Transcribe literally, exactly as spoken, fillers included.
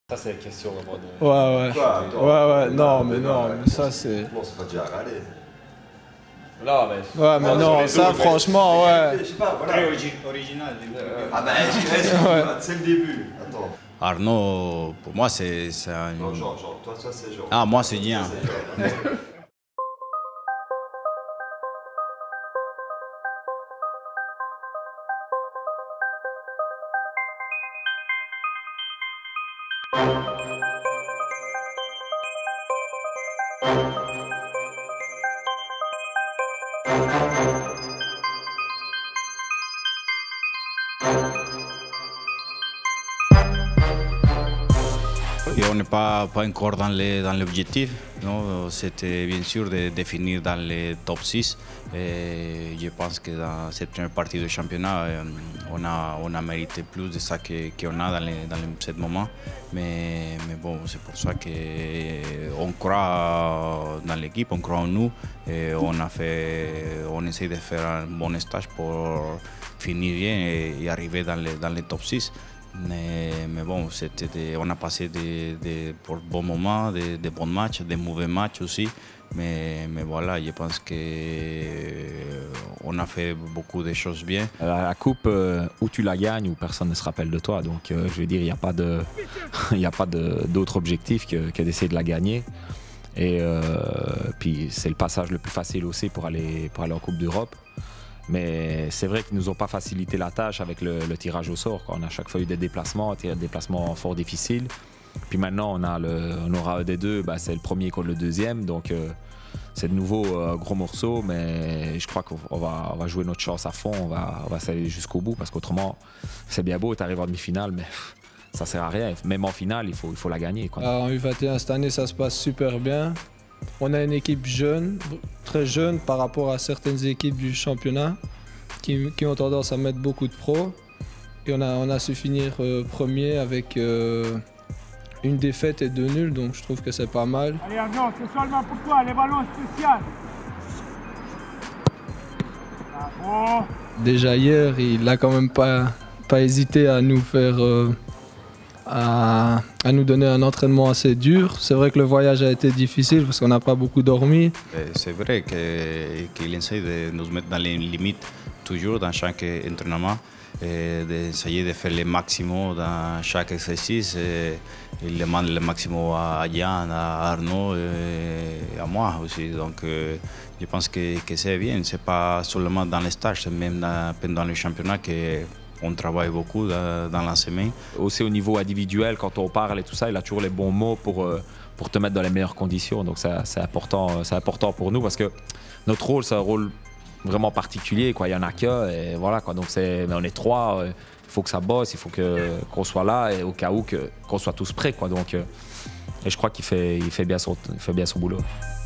Ça, c'est la question vraiment de... Ouais, ouais. Quoi, attends, ouais, ouais, non, mais mais non, non, mais ça, c'est... Bon, c'est pas déjà râler. Non, mais... Ouais, mais non, ça, franchement, ouais. Je sais pas, voilà. Très origi original. Ah bah, c'est le début. Attends. Arnaud, pour moi, c'est un... Non, genre, genre, toi, ça, c'est genre. Ah, moi, c'est bien. Et on n'est pas, pas encore dans l'objectif. C'était bien sûr de, de finir dans les top six. Et je pense que dans cette première partie du championnat, on a, on a mérité plus de ça qu'on a dans, les, dans les, ce moment. Mais, mais bon, c'est pour ça qu'on croit dans l'équipe, on croit en nous. Et on, a fait, on essaie de faire un bon stage pour finir bien et, et arriver dans les, dans les top six. Mais, mais bon, des, on a passé des, des pour bons moments, des, des bons matchs, des mauvais matchs aussi. Mais, mais voilà, je pense qu'on a fait beaucoup de choses bien. La, la coupe, euh, où tu la gagnes, où personne ne se rappelle de toi. Donc, euh, je veux dire, il n'y a pas de, il n'y a pas d'autre objectif que, que d'essayer de la gagner. Et euh, puis, c'est le passage le plus facile aussi pour aller, pour aller en Coupe d'Europe. Mais c'est vrai qu'ils ne nous ont pas facilité la tâche avec le, le tirage au sort. On a à chaque fois eu des déplacements, des déplacements fort difficiles. Puis maintenant, on, a le, on aura un des deux, bah, c'est le premier contre le deuxième. Donc euh, c'est de nouveau un euh, gros morceau, mais je crois qu'on va, on va jouer notre chance à fond, on va, on va s'aller jusqu'au bout. Parce qu'autrement, c'est bien beau, tu arrives en demi-finale, mais ça sert à rien. Même en finale, il faut, il faut la gagner, quoi. Alors, en U vingt et un, cette année, ça se passe super bien. On a une équipe jeune, très jeune par rapport à certaines équipes du championnat qui, qui ont tendance à mettre beaucoup de pros. Et on a, on a su finir euh, premier avec euh, une défaite et deux nuls, donc je trouve que c'est pas mal. Allez Arnaud, c'est seulement pour toi, les ballons spéciaux. Bravo. Déjà hier, il n'a quand même pas, pas hésité à nous faire... Euh, À, à nous donner un entraînement assez dur. C'est vrai que le voyage a été difficile parce qu'on n'a pas beaucoup dormi. C'est vrai qu'il essaie de nous mettre dans les limites toujours dans chaque entraînement et d'essayer de faire le maximum dans chaque exercice. Et il demande le maximum à Yann, à Arnaud et à moi aussi. Donc je pense que, que c'est bien. Ce n'est pas seulement dans les stages, c'est même dans, pendant le championnat que on travaille beaucoup dans la semaine. Aussi au niveau individuel, quand on parle et tout ça, il a toujours les bons mots pour, pour te mettre dans les meilleures conditions. Donc c'est important, c'est important pour nous parce que notre rôle, c'est un rôle vraiment particulier, quoi. Il n'y en a qu'un et voilà, quoi. Donc mais on est trois, il faut que ça bosse, il faut que, qu'on soit là et au cas où qu'on soit tous prêts, quoi. Donc, et je crois qu'il fait, il fait bien son, il fait bien son boulot.